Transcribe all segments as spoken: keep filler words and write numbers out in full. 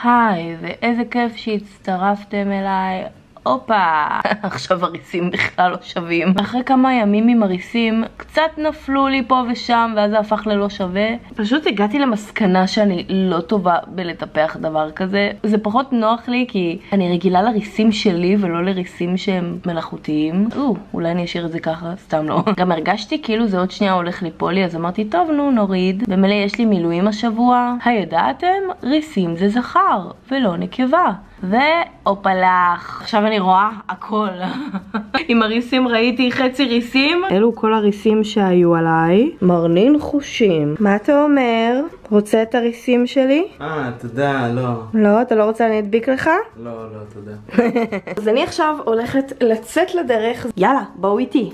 היי, ואיזה כיף שהצטרפתם אליי. אופה, עכשיו הריסים בכלל לא שווים. אחרי כמה ימים עם הריסים, קצת נפלו לי פה ושם, ואז זה הפך ללא שווה. פשוט הגעתי למסקנה שאני לא טובה בלטפח דבר כזה. זה פחות נוח לי, כי אני רגילה לריסים שלי ולא לריסים שהם מלאכותיים. או, אולי אני אשאיר את זה ככה, סתם לא. גם הרגשתי כאילו זה עוד שנייה הולך ליפול לי, אז אמרתי, טוב, נו, נוריד. במילא יש לי מילואים השבוע. הידעתם? ריסים זה זכר, ולא נקבה. ואופלח. עכשיו אני רואה הכל. עם הריסים ראיתי חצי ריסים. אלו כל הריסים שהיו עליי. מרנין חושים. מה אתה אומר? רוצה את הריסים שלי? אה, תודה, לא. לא, אתה לא רוצה אני אדביק לך? לא, לא, תודה. אז אני עכשיו הולכת לצאת לדרך. יאללה, בואו איתי.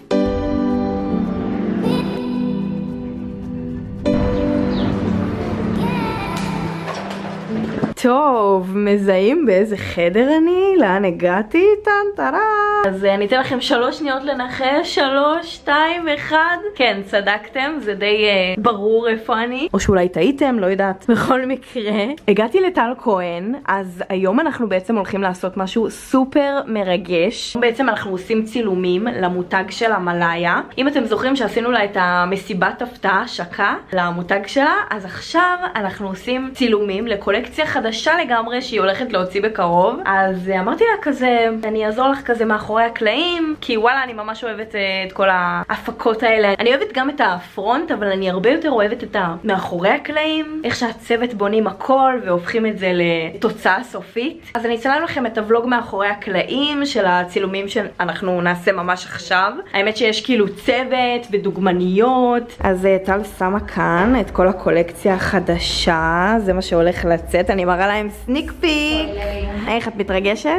טוב, מזהים באיזה חדר אני? לאן הגעתי? טנטרה. אז אני אתן לכם שלוש שניות לנחש. שלוש, שתיים, אחד. כן, צדקתם, זה די uh, ברור איפה אני. או שאולי טעיתם, לא יודעת. בכל מקרה, הגעתי לטל כהן, אז היום אנחנו בעצם הולכים לעשות משהו סופר מרגש. בעצם אנחנו עושים צילומים למותג של המלאיה. אם אתם זוכרים שעשינו לה את המסיבת הפתעה, שקה, למותג שלה, אז עכשיו אנחנו עושים צילומים לקולקציה חדשה. חדשה לגמרי שהיא הולכת להוציא בקרוב. אז אמרתי לה כזה, אני אעזור לך כזה מאחורי הקלעים, כי וואלה אני ממש אוהבת את כל ההפקות האלה. אני אוהבת גם את הפרונט, אבל אני הרבה יותר אוהבת את המאחורי הקלעים, איך שהצוות בונים הכל והופכים את זה לתוצאה סופית. אז אני אצלם לכם את הוולוג מאחורי הקלעים של הצילומים שאנחנו נעשה ממש עכשיו. האמת שיש כאילו צוות ודוגמניות. אז טל שמה כאן את כל הקולקציה החדשה, זה מה שהולך לצאת. אני מראה להם סניק פיק. איך את מתרגשת?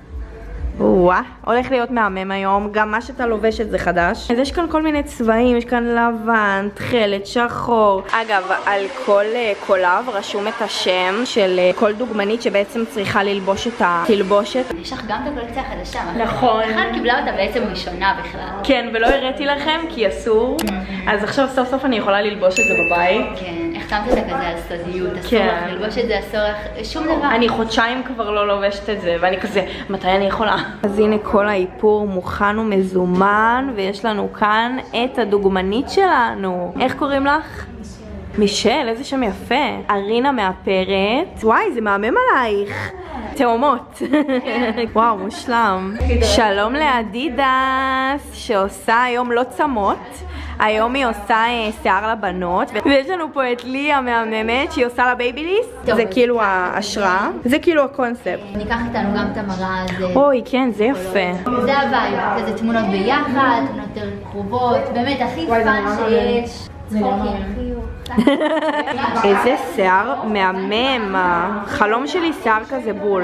וואה, הולך להיות מהמם היום. גם מה שאתה לובשת זה חדש. אז יש כאן כל מיני צבעים, יש כאן לבן, תכלת, שחור. אגב, על כל קולב רשום את השם של כל דוגמנית שבעצם צריכה ללבוש את התלבושת. יש לך גם את הקולקציה החדשה. נכון. אחת קיבלה אותה בעצם ראשונה בכלל. כן, ולא הראיתי לכם כי אסור. אז עכשיו סוף סוף אני יכולה ללבוש את זה בבית. כן, איך שמת את זה כזה על סודיות? אסור לך ללבוש את זה, אסור לך שום דבר. אני חודשיים כבר לא לובשת את זה, ואני כזה, מתי אני יכולה? אז הנה כל האיפור מוכן ומזומן, ויש לנו כאן את הדוגמנית שלנו. איך קוראים לך? מישל, איזה שם יפה. ארינה מאפרת. וואי, זה מהמם עלייך. תאומות. וואו, מושלם. שלום לאדידס, שעושה היום לא צמות. היום היא עושה שיער לבנות, ויש לנו פה את לי המהממת שהיא עושה לבייביליס. זה כאילו ההשראה, זה כאילו הקונספט. ניקח איתנו גם את המראה הזה. אוי, כן, זה יפה. זה הבית, כזה תמונות ביחד, תמונות יותר קרובות, באמת הכי פאן שיש. איזה שיער מהמם, החלום שלי שיער כזה בול.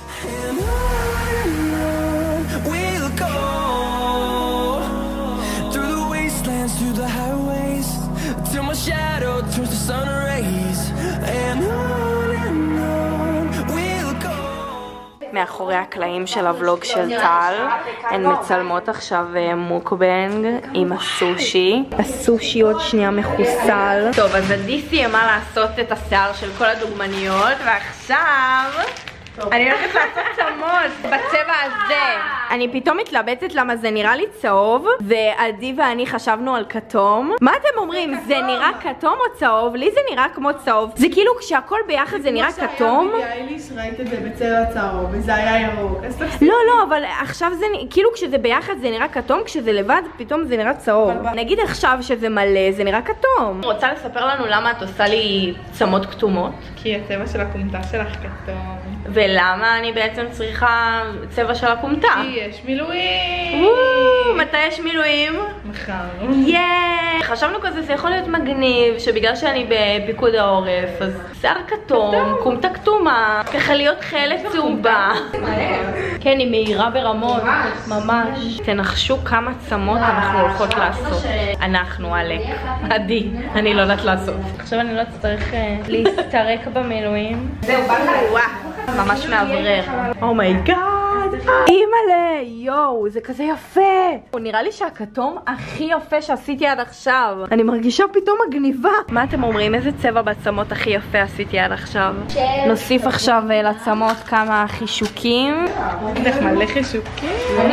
מאחורי הקלעים של הוולוג של טל, הן מצלמות עכשיו מוקבנג עם הסושי. הסושי עוד שנייה מחוסל. טוב, אז עדי סיימה לעשות את השיער של כל הדוגמניות, ועכשיו אני הולכת לעשות צמות בצבע הזה. אני פתאום מתלבטת למה זה נראה לי צהוב, ועדי ואני חשבנו על כתום. מה אתם אומרים? זה נראה כתום או צהוב? לי זה נראה כמו צהוב. זה כאילו כשהכל ביחד זה נראה כתום. אייליש ראית את זה בצבע צהוב, וזה היה ירוק. לא, לא, אבל עכשיו זה כאילו כשזה ביחד זה נראה כתום, כשזה לבד פתאום זה נראה צהוב. נגיד עכשיו שזה מלא זה נראה כתום. רוצה לספר לנו למה את עושה לי צמות כתומות? כי הצבע של הקומטה שלך כתום. ולמה אני בעצם צריכה צבע של הקומטה? כי יש מילואים. וואו, מתי יש מילואים? מחר. יאיי. חשבנו כזה, זה יכול להיות מגניב, שבגלל שאני בפיקוד העורף, אז שיער כתום, קומטה כתומה, ככה להיות חלק צהובה. כן, היא מהירה ברמות, ממש. תנחשו כמה צמות אנחנו הולכות לעשות. אנחנו, עלק. עדי, אני לא יודעת לעשות. עכשיו אני לא צריך להסתרק במילואים. זהו, בא לך. ממש מעברר. אומייגאד. אימא'לה, יואו, זה כזה יפה. נראה לי שהכתום הכי יפה שעשיתי עד עכשיו. אני מרגישה פתאום מגניבה. מה אתם אומרים? איזה צבע בצמות הכי יפה עשיתי עד עכשיו? נוסיף עכשיו לצמות כמה חישוקים. איך מלא חישוקים.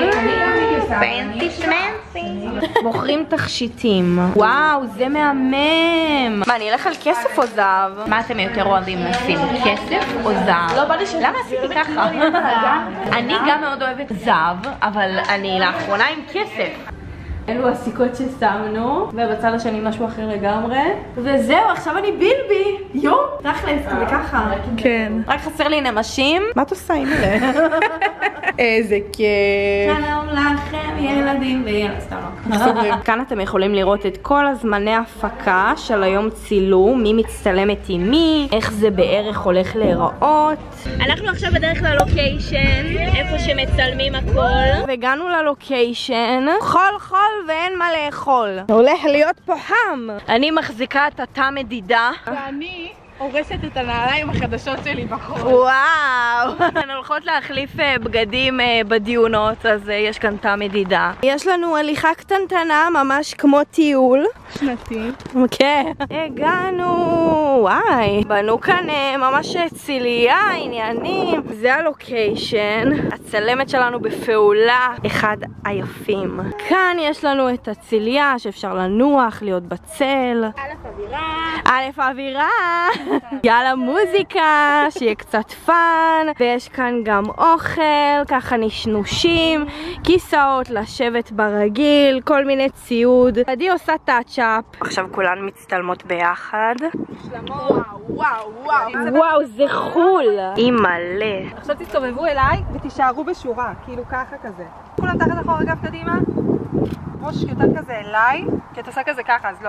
פנטי שמנטי. מוכרים תכשיטים. וואו, זה מהמם. מה, אני אלך על כסף או זהב? מה אתם יותר אוהבים לשים? כסף או זהב? לא בא לי ש... למה עשיתי ככה? אני גם מאוד אוהבת זהב, אבל אני לאחרונה עם כסף. אלו הסיכות ששמנו, ובצד השני משהו אחר לגמרי. וזהו, עכשיו אני בילבי. יום, תכלס, כזה ככה. כן. רק חסר לי נמשים. מה את עושה עם אלה? איזה כיף. שלום לכם ילדים וילד, סתם לא. כאן אתם יכולים לראות את כל הזמני הפקה של היום צילום, מי מצטלמת עם מי, איך זה בערך הולך להיראות. אנחנו עכשיו בדרך ללוקיישן, איפה שמצלמים הכל. והגענו ללוקיישן, חול חול ואין מה לאכול. הולך להיות פה חם. אני מחזיקה את התא מדידה. ואני הורסת את הנעליים החדשות שלי בחול. וואו. הן הולכות להחליף בגדים בדיונות, אז יש כאן תא מדידה. יש לנו הליכה קטנטנה, ממש כמו טיול. שנתי. כן. הגענו. וואי. בנו כאן ממש ציליה, עניינים. זה הלוקיישן. הצלמת שלנו בפעולה. אחד היפים. כאן יש לנו את הציליה שאפשר לנוח, להיות בצל. א' אווירה. א' אווירה. יאללה מוזיקה, שיהיה קצת פן, ויש כאן גם אוכל, ככה נשנושים, כיסאות לשבת ברגיל, כל מיני ציוד. עדי עושה טאצ'אפ. עכשיו כולן מצטלמות ביחד. וואו, וואו, וואו. וואו, זה חול. אימא'לה. עכשיו תסתובבו אליי ותישארו בשורה, כאילו ככה כזה. כולם תחת אחורה גב קדימה. ראש יותר כזה אליי, כי את עושה כזה ככה, אז לא.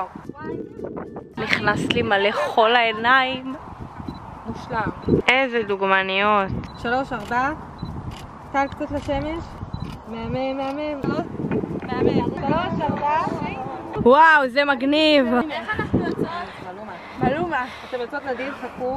נכנס לי מלא חול העיניים. מושלם. איזה דוגמניות. שלוש, ארבע. קל קצת לשמש. מהמם, מהמם. מהמם. שלוש, ארבע. וואו, זה מגניב. איך אנחנו יוצאות? מלומה. מלומה. אתם יוצאות נדיר, חכו.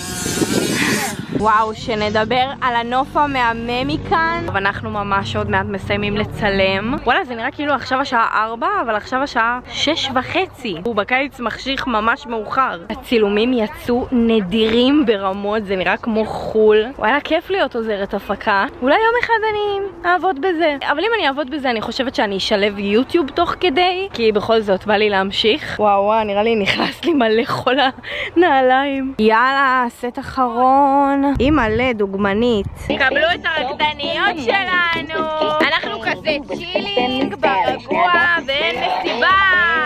וואו, שנדבר על הנוף המהמם מכאן. ואנחנו ממש עוד מעט מסיימים לצלם. וואלה, זה נראה כאילו עכשיו השעה ארבע, אבל עכשיו השעה שש וחצי. הוא בקיץ מחשיך ממש מאוחר. הצילומים יצאו נדירים ברמות, זה נראה כמו חול. וואלה, כיף להיות עוזרת הפקה. אולי יום אחד אני אעבוד בזה. אבל אם אני אעבוד בזה, אני חושבת שאני אשלב יוטיוב תוך כדי, כי בכל זאת בא לי להמשיך. וואו, וואו, נראה לי נכנס לי מלא חול הנעליים. יאללה, סט אחרון. אימא'לה, דוגמנית. קבלו את הרקדניות שלנו. אנחנו כזה צ'ילינג, ברגוע ואין מסיבה.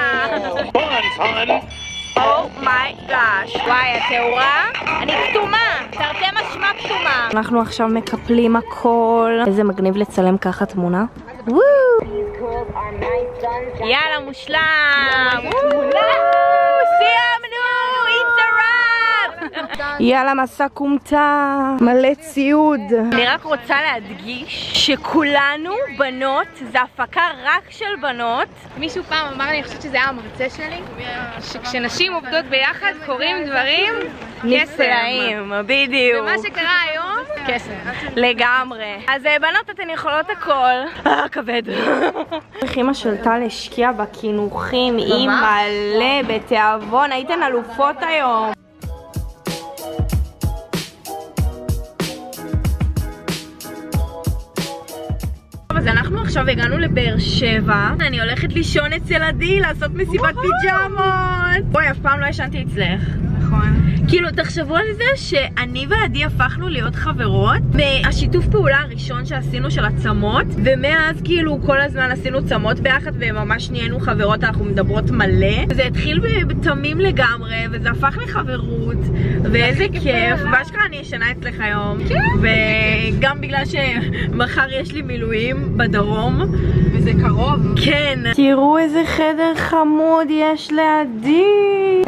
אומייגאש. וואי, התאורה? אני כתומה. תרתי משמע כתומה. אנחנו עכשיו מקפלים הכל. איזה מגניב לצלם ככה תמונה. וואו. יאללה, מושלם. סיימנו. It's a wrap. יאללה, מסע קומטה, מלא ציוד. אני רק רוצה להדגיש שכולנו בנות, זה הפקה רק של בנות. מישהו פעם אמר לי, אני חושבת שזה היה המרצה שלי, שכשנשים עובדות ביחד קורים דברים נפלאים, בדיוק. ומה שקרה היום, קסם. לגמרי. אז בנות, אתן יכולות הכל. אה, כבד. אמא של טל השקיעה בכינוחים, היא מלא בתיאבון, הייתן אלופות היום. אז אנחנו עכשיו הגענו לבאר שבע. אני הולכת לישון אצל עדי, לעשות מסיבת פיג'מות. בואי, אף פעם לא ישנתי אצלך. נכון. כאילו, תחשבו על זה שאני ועדי הפכנו להיות חברות מהשיתוף פעולה הראשון שעשינו של הצמות, ומאז כאילו כל הזמן עשינו צמות ביחד וממש נהיינו חברות, אנחנו מדברות מלא. זה התחיל בתמים לגמרי, וזה הפך לחברות, ואיזה כיף. באשכרה אני ישנה אצלך היום, וגם בגלל שמחר יש לי מילואים בדרום, וזה קרוב. כן. תראו איזה חדר חמוד יש לעדי.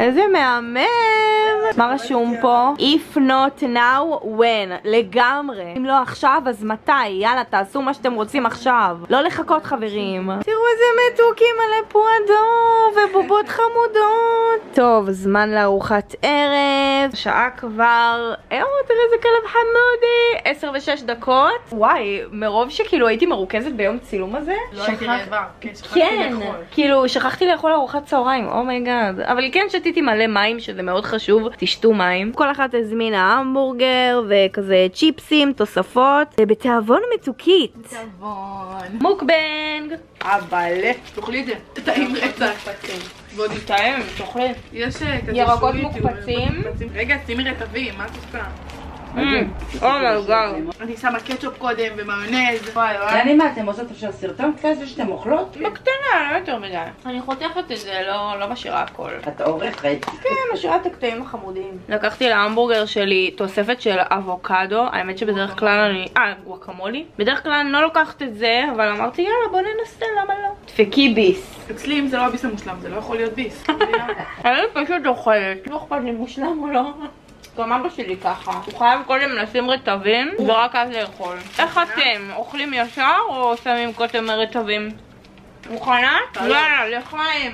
איזה מהמם. מה רשום פה? If not now, when. לגמרי. אם לא עכשיו, אז מתי? יאללה, תעשו מה שאתם רוצים עכשיו. לא לחכות, חברים. תראו איזה מתוקים על פועדו ובובות חמודות. טוב, זמן לארוחת ערב. שעה כבר. אה, תראה איזה כלב חמודי. עשר ושש דקות. וואי, מרוב שכאילו הייתי מרוכזת ביום צילום הזה. לא הייתי רעבה. כן, כאילו שכחתי לאכול ארוחת צהריים, אומייגאד. אבל כן שתיתי מלא מים, שזה מאוד חשוב, תשתו מים. כל אחת הזמינה המבורגר וכזה צ'יפסים, תוספות, בתיאבון מתוקית. בתיאבון. מוקבנג. אבל תאכלי את זה. טעים רצח. ועוד טעים, תאכלי. יש כזה ירקות שויטי, מוקפצים. רגע, שימי רטבים, מה את עושה? אומייגאד. אני שמה קטשופ קודם ומיונז. וואי וואי. יאני, מה, אתם עושות עכשיו סרטון כזה שאתם אוכלות? בקטנה, לא יותר מדי. אני חותכת את זה, לא משאירה הכל. את עורכת. כן, משאירה את הקטעים החמודים. לקחתי להמבורגר שלי תוספת של אבוקדו. האמת שבדרך כלל אני... אה, גואקמולי. בדרך כלל אני לא לוקחת את זה, אבל אמרתי יאללה בוא ננסה, למה לא? דפקי ביס. אצלי אם זה לא הביס המושלם, זה לא יכול להיות ביס. אני פשוט אוכלת. לא אכפת לי מושלם או לא. גם אבא שלי ככה. הוא חייב קודם לשים רטבים ורק אז לאכול. איך אתם? אוכלים ישר או שמים קודם רטבים? מוכנה? יאללה, לחיים.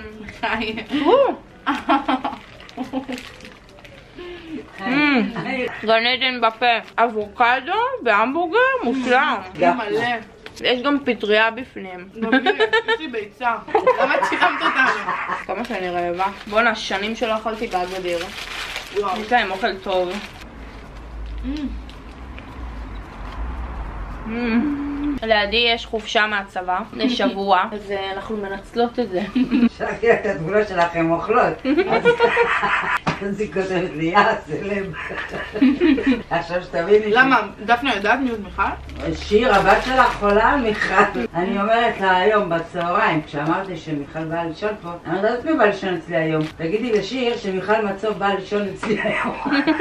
גן עדן בפה. אבוקדו והמבורגר מושלם. מלא. יש גם פטריה בפנים. גם לי, יש לי ביצה. למה צילמת אותנו? כמה שאני רעבה. בואנה, שנים שלא אכלתי באגדיר. יש להם אוכל טוב. לידי יש חופשה מהצבא לשבוע, אז אנחנו מנצלות את זה. שלחתי את התגולות שלכם אוכלות. אז היא כותבת לי, יא סלב. עכשיו שתביני. למה? דפנה יודעת מי עוד מיכל? שיר, הבת שלך חולה על מיכל. אני אומרת לה היום בצהריים, כשאמרתי שמיכל באה לישון פה, אני יודעת מי בא לישון אצלי היום. תגידי לשיר שמיכל מצוב באה לישון אצלי היום.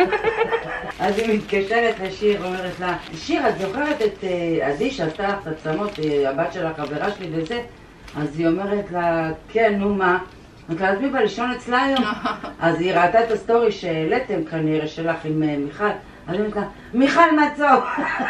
אז היא מתקשרת לשיר, אומרת לה, שיר, את זוכרת את עדי שעשתה לך את עצמות, הבת של החברה שלי וזה? אז היא אומרת לה, כן, נו מה? אמרת לה, אז מי בא לישון אצלה היום? אז היא ראתה את הסטורי שהעליתם כנראה שלך עם מיכל, אז היא אומרת לה, מיכל מצוב!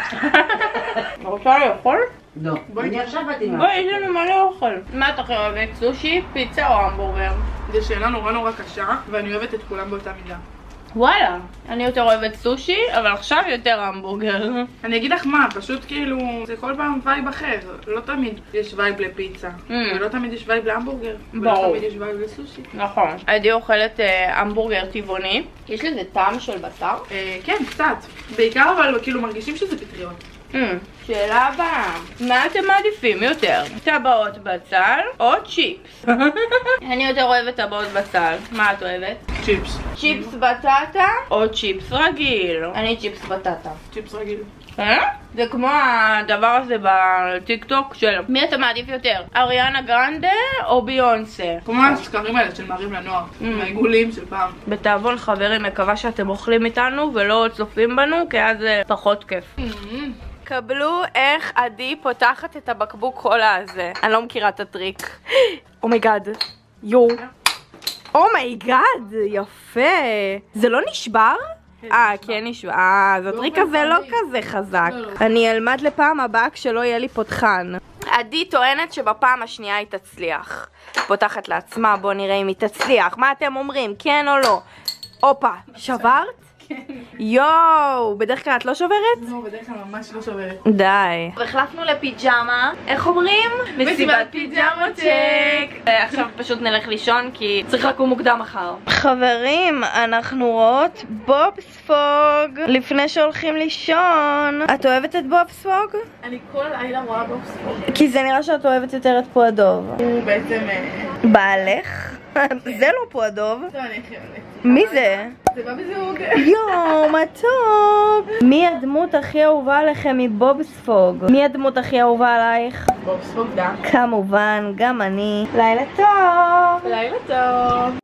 רוצה לאכול? לא, אני עכשיו באתי מה. בואי, יש לנו מלא אוכל. מה אתה אוהבת? סושי, פיצה או המבורגר? זו שאלה נורא נורא קשה, ואני אוהבת את כולם באותה מידה. וואלה, אני יותר אוהבת סושי, אבל עכשיו יותר המבורגר. אני אגיד לך מה, פשוט כאילו, זה כל פעם וייב אחר. לא תמיד יש וייב לפיצה, ולא תמיד יש וייב להמבורגר, ולא תמיד יש וייב לסושי. נכון. עדי אוכלת המבורגר טבעוני. יש לזה טעם של בשר? כן, קצת. בעיקר אבל כאילו מרגישים שזה פטריות. שאלה הבאה, מה אתם מעדיפים יותר? טבעות בצל או צ'יפס? אני יותר אוהבת טבעות בצל. מה את אוהבת? צ'יפס. צ'יפס בטטה או צ'יפס רגיל? אני צ'יפס בטטה. צ'יפס רגיל. אה? זה כמו הדבר הזה בטיק טוק של מי אתה מעדיף יותר? אריאנה גרנדה או ביונסה? כמו הסקרים האלה של מערים לנוער, עם העיגולים של פעם. בתיאבון חברים, מקווה שאתם אוכלים איתנו ולא צופים בנו, כי אז זה פחות כיף. קבלו איך עדי פותחת את הבקבוק קולה הזה. אני לא מכירה את הטריק. אומייגאד. יו. אומייגאד, יפה. זה לא נשבר? אה, כן נשבר. אה, אז הטריק הזה לא כזה חזק. אני אלמד לפעם הבאה כשלא יהיה לי פותחן. עדי טוענת שבפעם השנייה היא תצליח. פותחת לעצמה, בוא נראה אם היא תצליח. מה אתם אומרים? כן או לא? הופה, שברת? יואו, בדרך כלל את לא שוברת? לא, בדרך כלל ממש לא שוברת. די. החלפנו לפיג'מה, איך אומרים? מסיבת פיג'מות צ'ק. עכשיו פשוט נלך לישון כי צריך לקום מוקדם מחר. חברים, אנחנו רואות בובספוג לפני שהולכים לישון. את אוהבת את בובספוג? אני כל לילה רואה בובספוג. כי זה נראה שאת אוהבת יותר את פועדוב. הוא בעצם... בעלך? זה לא פועדוב. לא, אני חיונית. מי זה? זה בא בזוג. יואו, מתוק. מי הדמות הכי אהובה עליכם מבובספוג? מי הדמות הכי אהובה עלייך? בובספוג דה. כמובן, גם אני. לילה טוב. לילה טוב.